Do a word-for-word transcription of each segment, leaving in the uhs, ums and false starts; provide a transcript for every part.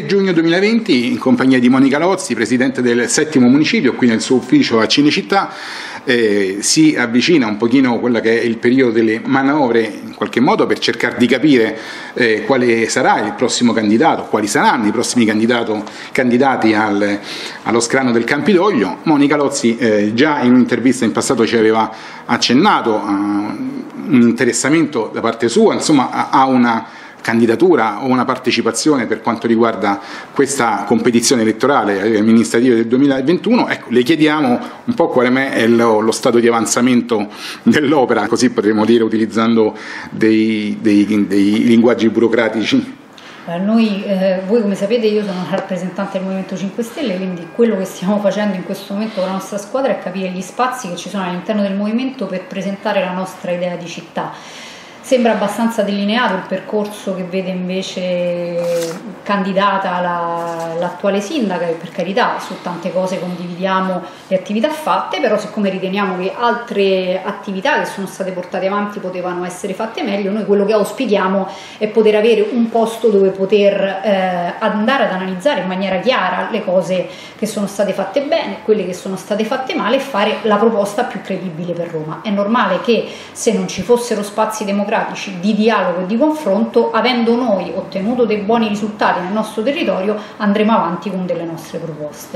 giugno duemilaventi, in compagnia di Monica Lozzi, presidente del settimo municipio, qui nel suo ufficio a Cinecittà, eh, si avvicina un pochino quello che è il periodo delle manovre, in qualche modo, per cercare di capire eh, quale sarà il prossimo candidato, quali saranno i prossimi candidato, candidati al, allo scranno del Campidoglio. Monica Lozzi eh, già in un'intervista in passato ci aveva accennato a un interessamento da parte sua, insomma, a, a una candidatura o una partecipazione per quanto riguarda questa competizione elettorale amministrativa del duemilaventuno. Ecco, le chiediamo un po' qual è lo, lo stato di avanzamento dell'opera, così potremmo dire utilizzando dei, dei, dei linguaggi burocratici. Noi, eh, voi come sapete, io sono rappresentante del Movimento cinque Stelle, quindi quello che stiamo facendo in questo momento con la nostra squadra è capire gli spazi che ci sono all'interno del movimento per presentare la nostra idea di città. Sembra abbastanza delineato il percorso che vede invece candidata la, l'attuale sindaca, e per carità su tante cose condividiamo le attività fatte, però siccome riteniamo che altre attività che sono state portate avanti potevano essere fatte meglio, noi quello che auspichiamo è poter avere un posto dove poter eh, andare ad analizzare in maniera chiara le cose che sono state fatte bene, quelle che sono state fatte male, e fare la proposta più credibile per Roma. È normale che se non ci fossero spazi democratici di dialogo e di confronto, avendo noi ottenuto dei buoni risultati nel nostro territorio, andremo avanti con delle nostre proposte.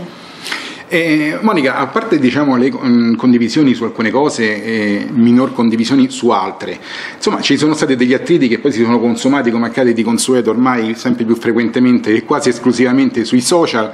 Eh, Monica, a parte diciamo, le mh, condivisioni su alcune cose e minor condivisioni su altre, insomma ci sono stati degli attriti che poi si sono consumati, come accade di consueto ormai sempre più frequentemente e quasi esclusivamente sui social,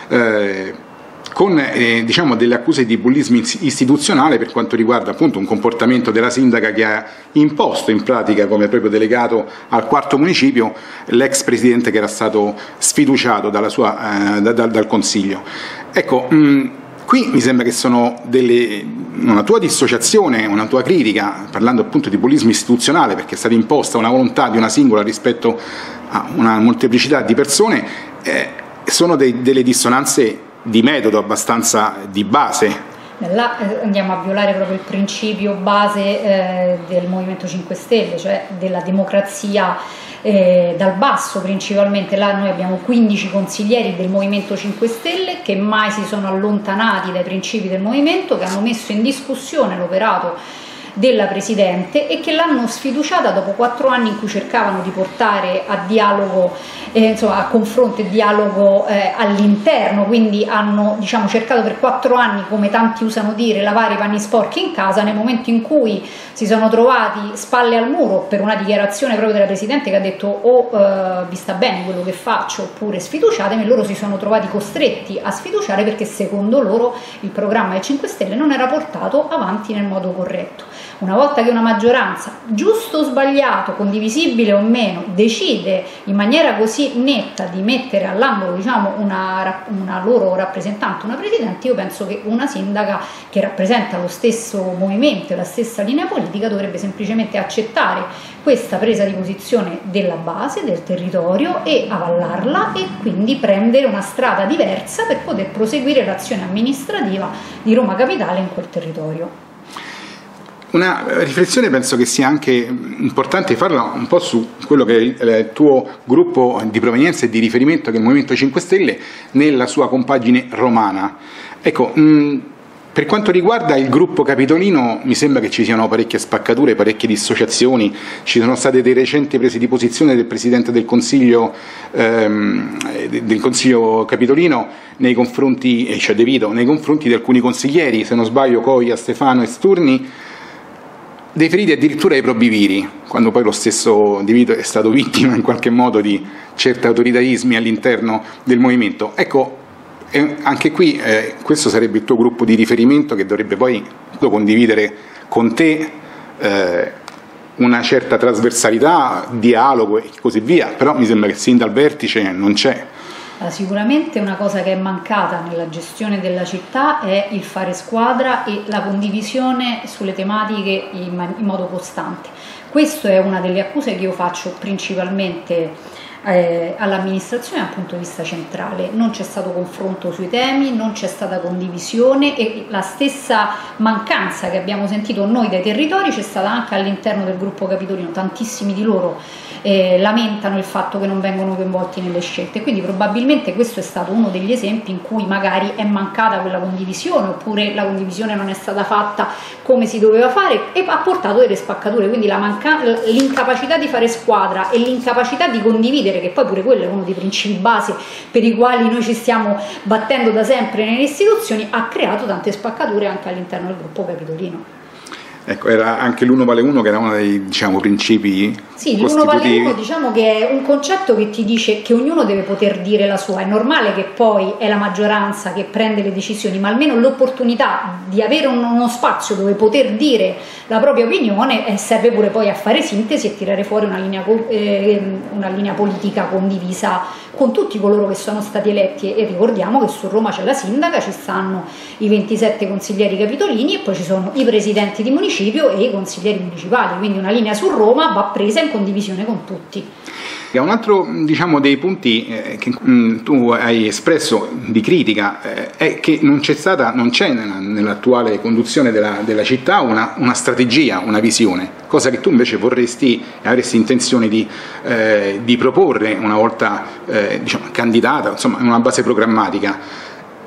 eh, con eh, diciamo delle accuse di bullismo istituzionale per quanto riguarda appunto un comportamento della sindaca che ha imposto in pratica come proprio delegato al quarto municipio l'ex presidente che era stato sfiduciato dalla sua, eh, da, da, dal Consiglio. Ecco, mh, qui mi sembra che sono delle, una tua dissociazione, una tua critica, parlando appunto di bullismo istituzionale, perché è stata imposta una volontà di una singola rispetto a una molteplicità di persone, eh, sono dei, delle dissonanze di metodo abbastanza di base. Là andiamo a violare proprio il principio base eh, del Movimento cinque Stelle, cioè della democrazia eh, dal basso principalmente. Là noi abbiamo quindici consiglieri del Movimento cinque Stelle che mai si sono allontanati dai principi del movimento, che hanno messo in discussione l'operato della Presidente e che l'hanno sfiduciata dopo quattro anni in cui cercavano di portare a dialogo, eh, insomma a confronto e dialogo eh, all'interno, quindi hanno diciamo, cercato per quattro anni, come tanti usano dire, lavare i panni sporchi in casa. Nel momento in cui si sono trovati spalle al muro per una dichiarazione proprio della Presidente che ha detto o eh, vi sta bene quello che faccio oppure sfiduciatemi, loro si sono trovati costretti a sfiduciare perché secondo loro il programma del cinque Stelle non era portato avanti nel modo corretto. Una volta che una maggioranza, giusto o sbagliato, condivisibile o meno, decide in maniera così netta di mettere all'angolo diciamo, una, una loro rappresentante, una presidente, io penso che una sindaca che rappresenta lo stesso movimento e la stessa linea politica dovrebbe semplicemente accettare questa presa di posizione della base, del territorio, e avallarla e quindi prendere una strada diversa per poter proseguire l'azione amministrativa di Roma Capitale in quel territorio. Una riflessione penso che sia anche importante farla un po' su quello che è il tuo gruppo di provenienza e di riferimento, che è il Movimento cinque Stelle, nella sua compagine romana. Ecco, mh, per quanto riguarda il gruppo capitolino mi sembra che ci siano parecchie spaccature, parecchie dissociazioni. Ci sono state dei recenti prese di posizione del Presidente del Consiglio, ehm, del Consiglio capitolino nei confronti, cioè De Vito, nei confronti di alcuni consiglieri, se non sbaglio Coia, Stefano e Sturni, dei feriti addirittura ai probiviri, quando poi lo stesso De Vito è stato vittima in qualche modo di certi autoritarismi all'interno del movimento. Ecco, eh, anche qui eh, questo sarebbe il tuo gruppo di riferimento che dovrebbe poi condividere con te eh, una certa trasversalità, dialogo e così via, però mi sembra che sin dal vertice non c'è. Sicuramente una cosa che è mancata nella gestione della città è il fare squadra e la condivisione sulle tematiche in, in modo costante. Questa è una delle accuse che io faccio principalmente eh, all'amministrazione dal punto di vista centrale. Non c'è stato confronto sui temi, non c'è stata condivisione e la stessa mancanza che abbiamo sentito noi dai territori c'è stata anche all'interno del gruppo capitolino. Tantissimi di loro eh, lamentano il fatto che non vengono coinvolti nelle scelte, quindi probabilmente questo è stato uno degli esempi in cui magari è mancata quella condivisione, oppure la condivisione non è stata fatta come si doveva fare e ha portato delle spaccature, quindi l'incapacità di fare squadra e l'incapacità di condividere, che poi pure quello è uno dei principi base per i quali noi ci stiamo battendo da sempre nelle istituzioni, ha creato tante spaccature anche all'interno del gruppo capitolino. Ecco, era anche l'uno vale uno che era uno dei, diciamo, principi sì, l'uno vale uno, diciamo che è un concetto che ti dice che ognuno deve poter dire la sua. È normale che poi è la maggioranza che prende le decisioni, ma almeno l'opportunità di avere un, uno spazio dove poter dire la propria opinione eh, serve pure poi a fare sintesi e tirare fuori una linea, eh, una linea politica condivisa con tutti coloro che sono stati eletti. E ricordiamo che su Roma c'è la sindaca, ci stanno i ventisette consiglieri capitolini e poi ci sono i presidenti di municipio e i consiglieri municipali, quindi una linea su Roma va presa in condivisione con tutti. Un altro, diciamo, dei punti eh, che mh, tu hai espresso di critica eh, è che non c'è stata, non c'è nell'attuale conduzione della, della città una, una strategia, una visione, cosa che tu invece vorresti e avresti intenzione di, eh, di proporre una volta eh, diciamo, candidata, insomma, in una base programmatica.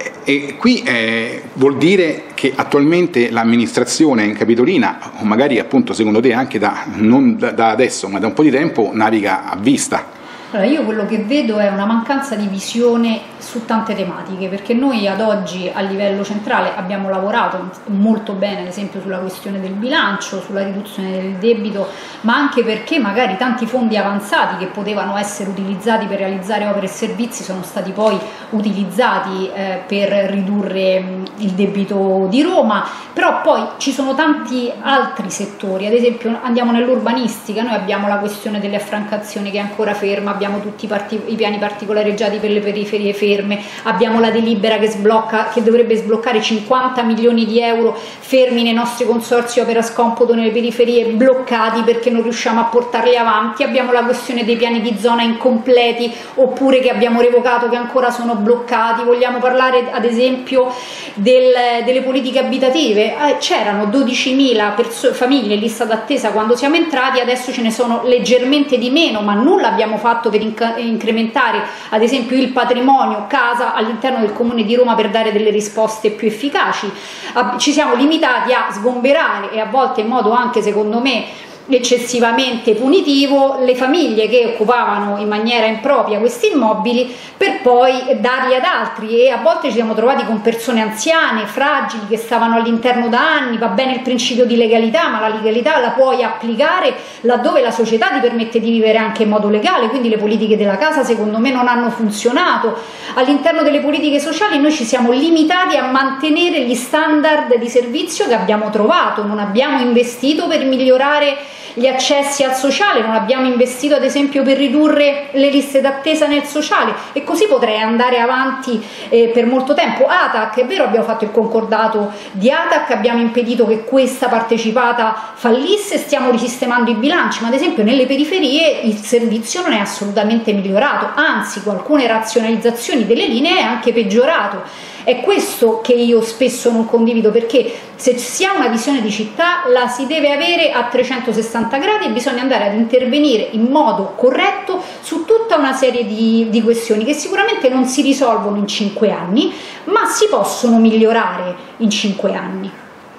E qui eh, vuol dire che attualmente l'amministrazione capitolina, o magari appunto secondo te anche da, non da, da adesso ma da un po' di tempo, naviga a vista. Allora, io quello che vedo è una mancanza di visione su tante tematiche, perché noi ad oggi a livello centrale abbiamo lavorato molto bene ad esempio sulla questione del bilancio, sulla riduzione del debito, ma anche perché magari tanti fondi avanzati che potevano essere utilizzati per realizzare opere e servizi sono stati poi utilizzati eh, per ridurre mh, il debito di Roma, però poi ci sono tanti altri settori, ad esempio andiamo nell'urbanistica, noi abbiamo la questione delle affrancazioni che è ancora ferma, abbiamo tutti i, parti, i piani particolareggiati per le periferie ferme, abbiamo la delibera che sblocca, che dovrebbe sbloccare cinquanta milioni di euro fermi nei nostri consorzi opera scomputo nelle periferie, bloccati perché non riusciamo a portarli avanti, abbiamo la questione dei piani di zona incompleti oppure che abbiamo revocato, che ancora sono bloccati. Vogliamo parlare ad esempio del, delle politiche abitative, eh, c'erano dodicimila famiglie in lista d'attesa quando siamo entrati, adesso ce ne sono leggermente di meno, ma nulla abbiamo fatto per incrementare ad esempio il patrimonio casa all'interno del Comune di Roma per dare delle risposte più efficaci. Ci siamo limitati a sgomberare e a volte in modo anche secondo me eccessivamente punitivo le famiglie che occupavano in maniera impropria questi immobili per poi darli ad altri, e a volte ci siamo trovati con persone anziane, fragili, che stavano all'interno da anni. Va bene il principio di legalità, ma la legalità la puoi applicare laddove la società ti permette di vivere anche in modo legale, quindi le politiche della casa secondo me non hanno funzionato. All'interno delle politiche sociali noi ci siamo limitati a mantenere gli standard di servizio che abbiamo trovato, non abbiamo investito per migliorare gli accessi al sociale, non abbiamo investito ad esempio per ridurre le liste d'attesa nel sociale, e così potrei andare avanti eh, per molto tempo. A T A C, è vero, abbiamo fatto il concordato di A T A C, abbiamo impedito che questa partecipata fallisse, stiamo risistemando i bilanci, ma ad esempio nelle periferie il servizio non è assolutamente migliorato, anzi con alcune razionalizzazioni delle linee è anche peggiorato. È questo che io spesso non condivido, perché se si ha una visione di città la si deve avere a trecentosessanta gradi e bisogna andare ad intervenire in modo corretto su tutta una serie di, di questioni che sicuramente non si risolvono in cinque anni, ma si possono migliorare in cinque anni.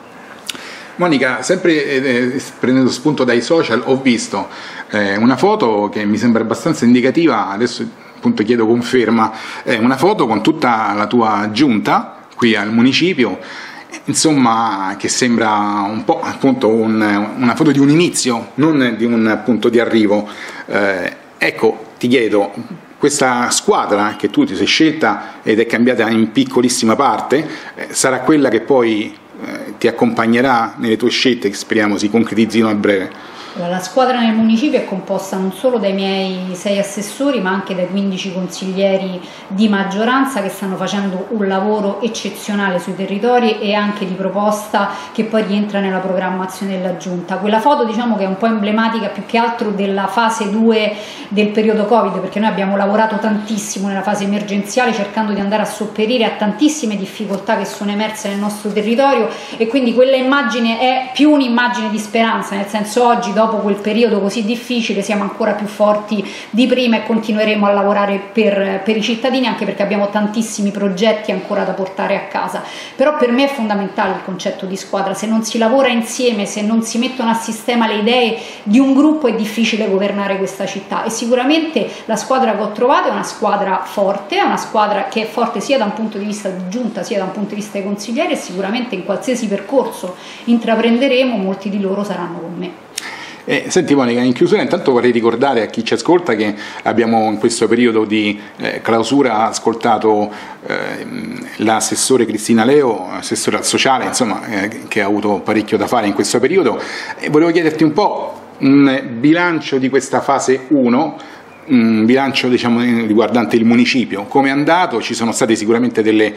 Monica, sempre eh, prendendo spunto dai social, ho visto eh, una foto che mi sembra abbastanza indicativa, adesso appunto chiedo conferma, eh, una foto con tutta la tua giunta qui al municipio, insomma, che sembra un po' appunto un, una foto di un inizio, non di un punto di arrivo. Eh, ecco, ti chiedo, questa squadra che tu ti sei scelta ed è cambiata in piccolissima parte, eh, sarà quella che poi eh, ti accompagnerà nelle tue scelte, che speriamo si concretizzino a breve? La squadra nel municipio è composta non solo dai miei sei assessori ma anche dai quindici consiglieri di maggioranza che stanno facendo un lavoro eccezionale sui territori e anche di proposta che poi rientra nella programmazione della Giunta. Quella foto diciamo che è un po' emblematica più che altro della fase due del periodo Covid, perché noi abbiamo lavorato tantissimo nella fase emergenziale cercando di andare a sopperire a tantissime difficoltà che sono emerse nel nostro territorio, e quindi quella immagine è più un'immagine di speranza, nel senso oggi dopo quel periodo così difficile siamo ancora più forti di prima e continueremo a lavorare per, per i cittadini, anche perché abbiamo tantissimi progetti ancora da portare a casa. Però per me è fondamentale il concetto di squadra, se non si lavora insieme, se non si mettono a sistema le idee di un gruppo è difficile governare questa città, e sicuramente la squadra che ho trovato è una squadra forte, è una squadra che è forte sia da un punto di vista di giunta sia da un punto di vista dei consiglieri, e sicuramente in qualsiasi percorso intraprenderemo molti di loro saranno con me. Eh, senti Monica, in chiusura intanto vorrei ricordare a chi ci ascolta che abbiamo in questo periodo di eh, clausura ascoltato eh, l'assessore Cristina Leo, assessore al sociale, insomma, eh, che ha avuto parecchio da fare in questo periodo, e volevo chiederti un po' un bilancio di questa fase uno, un bilancio diciamo riguardante il municipio, come è andato. Ci sono state sicuramente delle,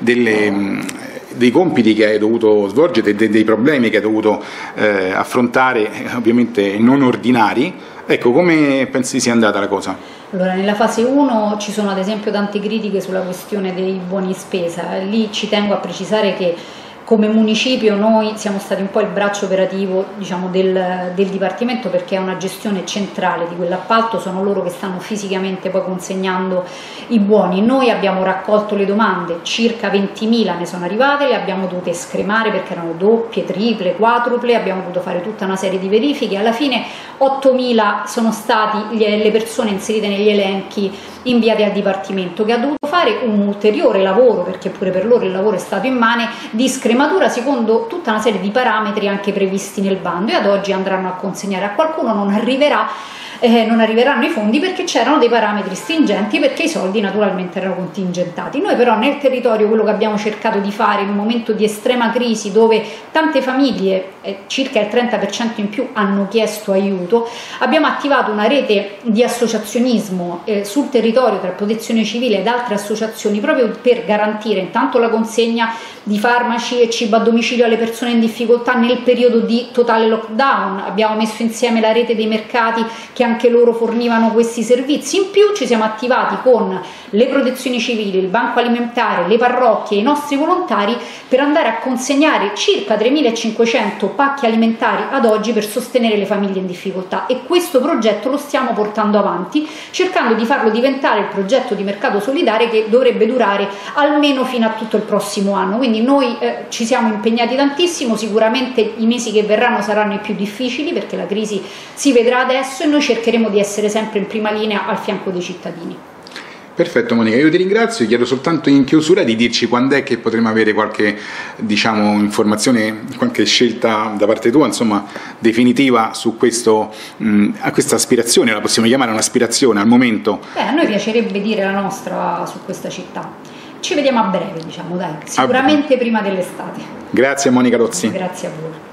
delle dei compiti che hai dovuto svolgere, dei, dei problemi che hai dovuto eh, affrontare, ovviamente non ordinari. Ecco, come pensi sia andata la cosa? Allora, nella fase uno ci sono ad esempio tante critiche sulla questione dei buoni spesa. Lì ci tengo a precisare che come municipio noi siamo stati un po' il braccio operativo diciamo, del, del Dipartimento, perché è una gestione centrale di quell'appalto, sono loro che stanno fisicamente poi consegnando i buoni. Noi abbiamo raccolto le domande, circa ventimila ne sono arrivate, le abbiamo dovute scremare perché erano doppie, triple, quadruple, abbiamo dovuto fare tutta una serie di verifiche, alla fine ottomila sono stati le persone inserite negli elenchi inviati al Dipartimento, che ha dovuto fare un ulteriore lavoro, perché pure per loro il lavoro è stato immane, di scrematura secondo tutta una serie di parametri anche previsti nel bando, e ad oggi andranno a consegnare. A qualcuno non arriverà Eh, non arriveranno i fondi perché c'erano dei parametri stringenti, perché i soldi naturalmente erano contingentati. Noi però nel territorio quello che abbiamo cercato di fare in un momento di estrema crisi, dove tante famiglie, eh, circa il trenta per cento in più, hanno chiesto aiuto, abbiamo attivato una rete di associazionismo eh, sul territorio tra Protezione Civile ed altre associazioni, proprio per garantire intanto la consegna di farmaci e cibo a domicilio alle persone in difficoltà nel periodo di totale lockdown. Abbiamo messo insieme la rete dei mercati che anche loro fornivano questi servizi. In più ci siamo attivati con le protezioni civili, il banco alimentare, le parrocchie, i nostri volontari, per andare a consegnare circa tremilacinquecento pacchi alimentari ad oggi per sostenere le famiglie in difficoltà, e questo progetto lo stiamo portando avanti cercando di farlo diventare il progetto di mercato solidale che dovrebbe durare almeno fino a tutto il prossimo anno. Quindi noi eh, ci siamo impegnati tantissimo, sicuramente i mesi che verranno saranno i più difficili perché la crisi si vedrà adesso, e noi cercheremo di essere sempre in prima linea al fianco dei cittadini. Perfetto Monica, io ti ringrazio, chiedo soltanto in chiusura di dirci quando è che potremo avere qualche diciamo, informazione, qualche scelta da parte tua, insomma, definitiva su questo, mh, a questa aspirazione, la possiamo chiamare un'aspirazione al momento. Beh, a noi piacerebbe dire la nostra su questa città. Ci vediamo a breve, diciamo, dai, sicuramente prima dell'estate. Grazie Monica Rozzi. Grazie a voi.